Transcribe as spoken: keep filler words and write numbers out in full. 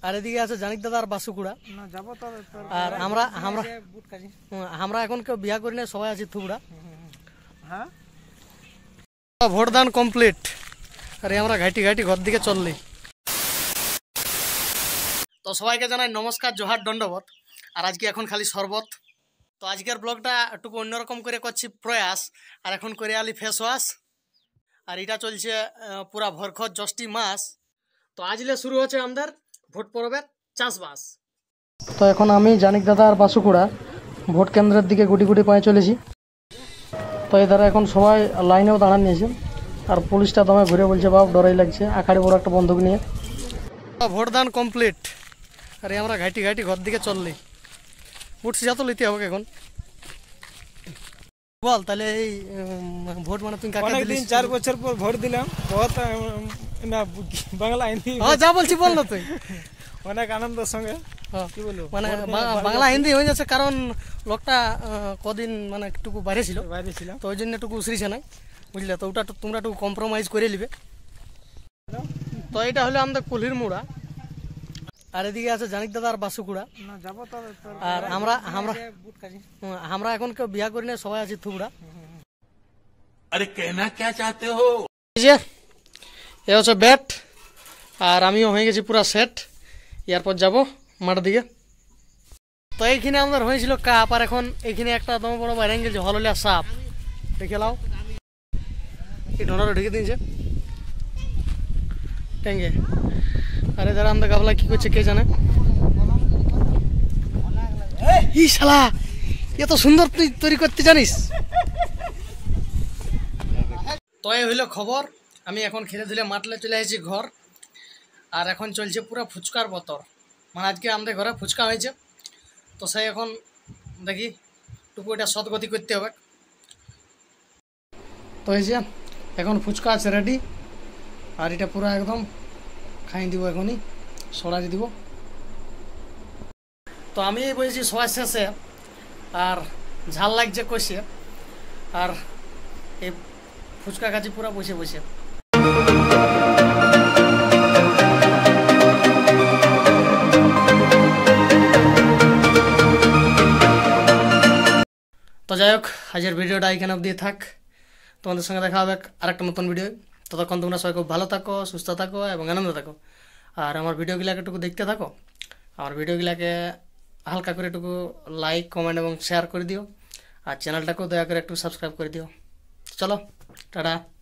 আর এদিকে আছে জানিক দাদা আর বাসুকুড়া। আর আমরা আমরা আমরা এখন কেউ বিয়া করি না, সবাই আছি থুবড়া। হ্যাঁ, ভোটদান কমপ্লিট। আরে আমরা ঘাটি ঘাটি ঘর দিকে চললি। তো সবাইকে জানাই নমস্কার, জোহার, দণ্ডবত। আর আজকে এখন খালি শরবত। তো আজকের ব্লগটা একটু অন্যরকম করে করছি প্রয়াস। আর এখন করে আলি ফেস ওয়াশ। আর এটা চলছে পুরা ভরখত জ্যৈষ্ঠী মাস। তো আজলে শুরু হচ্ছে আমাদের ভোট পর্বের চাষবাস। তো এখন আমি জানিক দাদা আর বাসুকুড়া ভোট কেন্দ্রের দিকে গুটি গুটি পায়ে চলেছি। তো এই দ্বারা এখন সবাই লাইনেও দাঁড়ান নিয়েছে। আর পুলিশটা দমে ঘুরে বলছে বাপ ডরাই লাগছে, আখাড়ি বড় একটা বন্দুক নিয়ে। ভোটদান কমপ্লিট। আরে আমরা ঘাটি ঘাটি ঘর দিকে চললি। উঠছি যা তো লিতে হবে এখন। বল তাহলে এই ভোট মানে তুমি কাকে দিলি? চার বছর পর ভোট দিলাম। বহুত না বাংলা হিন্দি হ্যাঁ যা বলছি বল না তুই। অনেক আনন্দের সঙ্গে কি বলবো, মানে বাংলা হিন্দি হয়ে যাচ্ছে কারণ লোকটা কদিন মানে একটুকু বাইরে ছিল বাইরে ছিল, তো ওই জন্য একটু উসরিছে নাই, বুঝলে? তো ওটা তোমরা একটু কম্প্রোমাইজ করে নিবে। তো এটা হলো আমাদের কুলহির মুড়া। আর এদিকে আছে জানিক দাদা আর বাসুকুড়া। আর আমরা আমরা আমরা এখন কেউ বিয়া করি না, সবাই আছি থুবড়া। আরে কেনা কে চাতে হো? এ হচ্ছে ব্যাট। আর আমিও হয়ে গেছি পুরা সেট। এরপর যাব মাঠ দিকে। তো এইখানে আমাদের হয়েছিল কাপ। আর এখন এইখানে একটা তোমার বড় বাইরে গেছে হললিয়া সাপ। দেখে লাও, এই ঢোনাটা ঢেকে দিয়েছে ট্যাঙ্গে। আরে দাঁড়া আমাদের গাবলা কি করছে কে জানে। ই শালা, এত সুন্দর তুই তৈরি করতে জানিস? তো এই হইলো খবর। আমি এখন খেলে দিলে মাঠলে চলে এসেছি ঘর। আর এখন চলছে পুরো ফুচকার বতর। মানে আজকে আমাদের ঘরে ফুচকা হয়েছে। তো সেই এখন দেখি টুকু এটা সদগতি করতে হবে। তো হয়েছে এখন ফুচকা আছে রেডি। আর এটা পুরো একদম খাই দিব, এখনই সরাই দিব। তো আমি বলছি সবাই শেষে। আর ঝাল লাগছে কষে। আর এই ফুচকা খাচ্ছি পুরো বসে বসে। তো যাই হোক, আজকের ভিডিওটা এখানে অবধি থাক। তোমাদের সঙ্গে দেখা হবে আরেকটা নতুন ভিডিও। ততক্ষণ তোমরা সবাই খুব ভালো থাকো, সুস্থ থাকো এবং আনন্দ থাকো। আর আমার ভিডিওগুলোকে একটু দেখতে থাকো। আমার ভিডিওগুলোকে হালকা করে একটু লাইক, কমেন্ট এবং শেয়ার করে দিও। আর চ্যানেলটাকেও দয়া করে একটু সাবস্ক্রাইব করে দিও। চলো টাটা।